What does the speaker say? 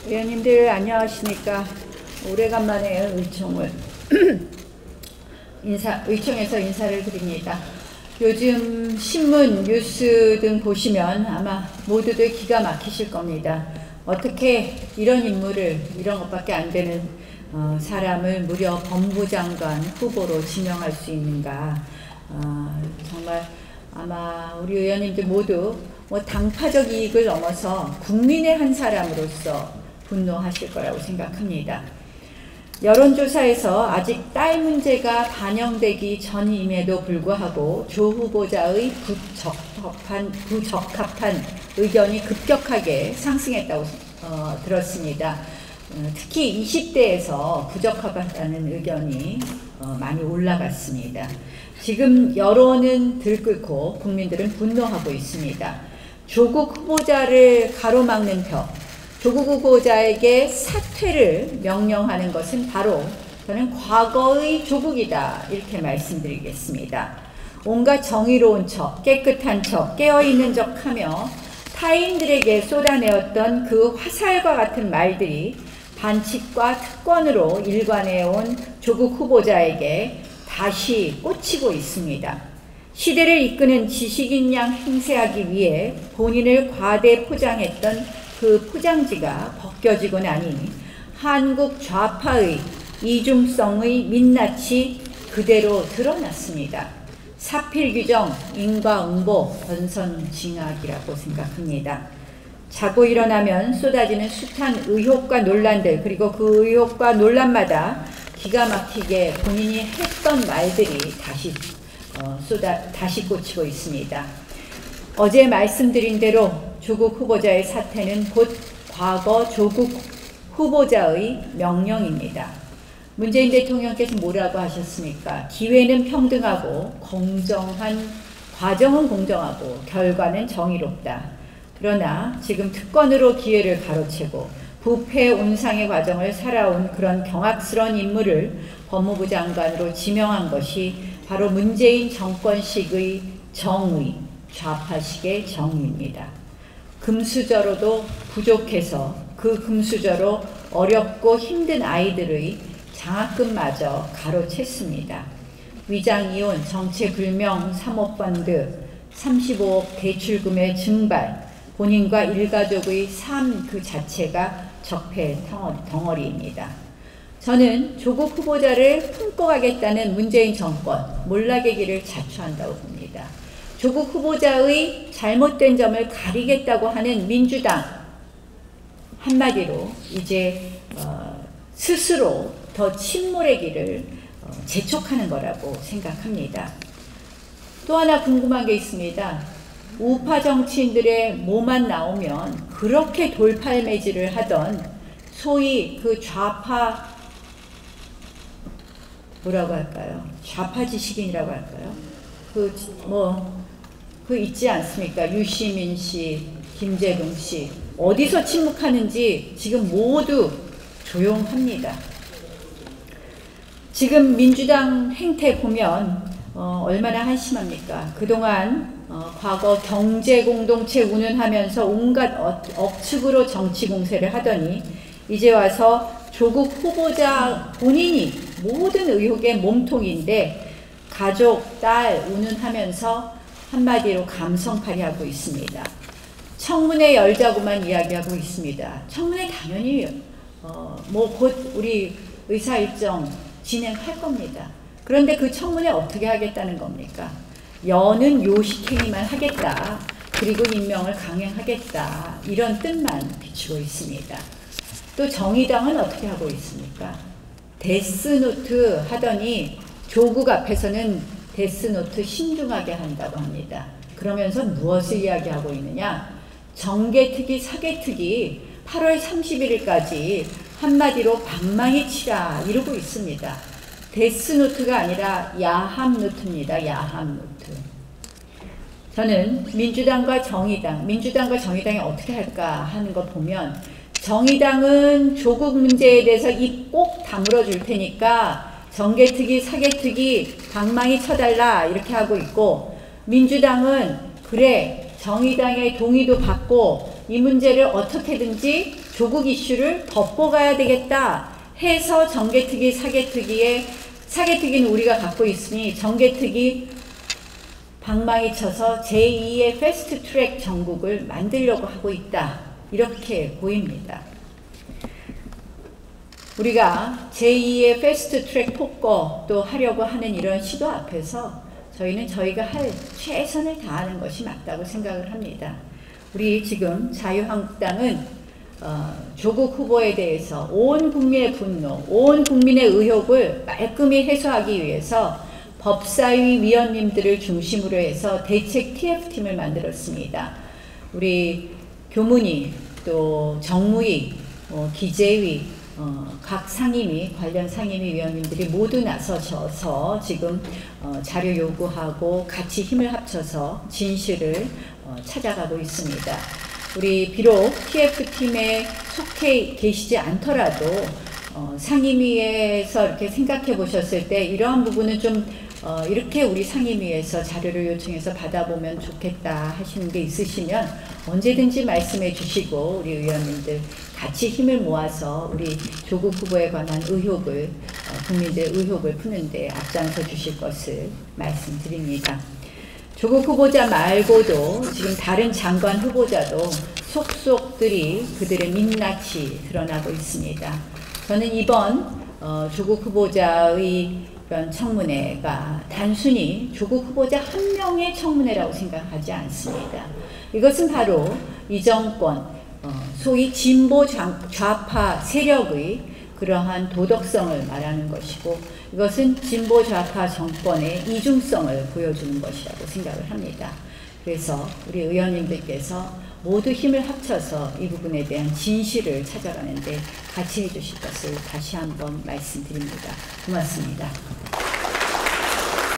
의원님들 안녕하십니까. 오래간만에 의총에서 인사를 드립니다. 요즘 신문, 뉴스 등 보시면 아마 모두들 기가 막히실 겁니다. 어떻게 이런 인물을, 이런 것밖에 안 되는 사람을 무려 법무장관 후보로 지명할 수 있는가. 정말 아마 우리 의원님들 모두 당파적 이익을 넘어서 국민의 한 사람으로서 분노하실 거라고 생각합니다. 여론조사에서 아직 딸 문제가 반영되기 전임에도 불구하고 조 후보자의 부적합한 의견이 급격하게 상승했다고 들었습니다. 특히 20대에서 부적합하다는 의견이 많이 올라갔습니다. 지금 여론은 들끓고 국민들은 분노하고 있습니다. 조국 후보자를 가로막는 표, 조국 후보자에게 사퇴를 명령하는 것은 바로 저는 과거의 조국이다, 이렇게 말씀드리겠습니다. 온갖 정의로운 척, 깨끗한 척, 깨어있는 척 하며 타인들에게 쏟아내었던 그 화살과 같은 말들이 반칙과 특권으로 일관해온 조국 후보자에게 다시 꽂히고 있습니다. 시대를 이끄는 지식인 양 행세하기 위해 본인을 과대 포장했던 그 포장지가 벗겨지고 나니 한국 좌파의 이중성의 민낯이 그대로 드러났습니다. 사필규정, 인과응보, 권선징악이라고 생각합니다. 자고 일어나면 쏟아지는 숱한 의혹과 논란들, 그리고 그 의혹과 논란마다 기가 막히게 본인이 했던 말들이 다시 꽂히고 있습니다. 어제 말씀드린 대로 조국 후보자의 사퇴는 곧 과거 조국 후보자의 명령입니다. 문재인 대통령께서 뭐라고 하셨습니까? 기회는 평등하고 과정은 공정하고 결과는 정의롭다. 그러나 지금 특권으로 기회를 가로채고 부패 온상의 과정을 살아온 그런 경악스러운 인물을 법무부 장관으로 지명한 것이 바로 문재인 정권식의 정의, 좌파식의 정의입니다. 금수저로도 부족해서 그 금수저로 어렵고 힘든 아이들의 장학금마저 가로챘습니다. 위장이혼, 정체불명 사모펀드, 35억 대출금의 증발, 본인과 일가족의 삶 그 자체가 적폐 덩어리입니다. 저는 조국 후보자를 품고 가겠다는 문재인 정권, 몰락의 길을 자초한다고 봅니다. 조국 후보자의 잘못된 점을 가리겠다고 하는 민주당, 한마디로 이제 스스로 더 침몰의 길을 재촉하는 거라고 생각합니다. 또 하나 궁금한 게 있습니다. 우파 정치인들의 뭐만 나오면 그렇게 돌팔매질을 하던 소위 그 좌파, 뭐라고 할까요? 좌파 지식인이라고 할까요? 그 있지 않습니까? 유시민 씨, 김재동 씨, 어디서 침묵하는지 지금 모두 조용합니다. 지금 민주당 행태 보면 얼마나 한심합니까? 그동안 과거 경제공동체 운운하면서 온갖 억측으로 정치 공세를 하더니 이제 와서 조국 후보자 본인이 모든 의혹의 몸통인데 가족, 딸 운운하면서 한마디로 감성팔이하고 있습니다. 청문회 열자고만 이야기하고 있습니다. 청문회 당연히 곧 우리 의사일정 진행할 겁니다. 그런데 그 청문회 어떻게 하겠다는 겁니까? 여는 요식행위만 하겠다. 그리고 임명을 강행하겠다. 이런 뜻만 비추고 있습니다. 또 정의당은 어떻게 하고 있습니까? 데스노트 하더니 조국 앞에서는 데스노트 신중하게 한다고 합니다. 그러면서 무엇을 이야기하고 있느냐? 정개특위, 사개특위 8월 31일까지 한마디로 방망이 치라 이러고 있습니다. 데스노트가 아니라 야함노트입니다. 야함노트. 저는 민주당과 정의당이 어떻게 할까 하는 거 보면 정의당은 조국 문제에 대해서 입 꼭 다물어 줄 테니까 정개특위, 사개특위 방망이 쳐달라 이렇게 하고 있고, 민주당은 그래 정의당의 동의도 받고 이 문제를 어떻게든지 조국 이슈를 덮어가야 되겠다 해서 정개특위, 사개특위는 우리가 갖고 있으니 정개특위 방망이 쳐서 제2의 패스트트랙 정국을 만들려고 하고 있다. 이렇게 보입니다. 우리가 제2의 패스트트랙 폭거도 하려고 하는 이런 시도 앞에서 저희는 저희가 할 최선을 다하는 것이 맞다고 생각을 합니다. 우리 지금 자유한국당은 조국 후보에 대해서 온 국민의 분노, 온 국민의 의혹을 말끔히 해소하기 위해서 법사위 위원님들을 중심으로 해서 대책 TF팀을 만들었습니다. 우리 교문위, 또 정무위, 기재위, 각 상임위, 관련 상임위 위원님들이 모두 나서셔서 지금 자료 요구하고 같이 힘을 합쳐서 진실을 찾아가고 있습니다. 우리 비록 TF팀에 속해 계시지 않더라도 상임위에서 이렇게 생각해 보셨을 때 이러한 부분은 좀 이렇게 우리 상임위에서 자료를 요청해서 받아보면 좋겠다 하시는 게 있으시면 언제든지 말씀해 주시고 우리 의원님들 같이 힘을 모아서 우리 조국 후보에 관한 의혹을 국민들 의혹을 푸는데 앞장서 주실 것을 말씀드립니다. 조국 후보자 말고도 지금 다른 장관 후보자도 속속들이 그들의 민낯이 드러나고 있습니다. 저는 이번 조국 후보자의 이런 청문회가 단순히 조국 후보자 한 명의 청문회라고 생각하지 않습니다. 이것은 바로 이 정권, 소위 진보 좌파 세력의 그러한 도덕성을 말하는 것이고 이것은 진보 좌파 정권의 이중성을 보여주는 것이라고 생각을 합니다. 그래서 우리 의원님들께서 모두 힘을 합쳐서 이 부분에 대한 진실을 찾아가는데 같이 해주실 것을 다시 한번 말씀드립니다. 고맙습니다.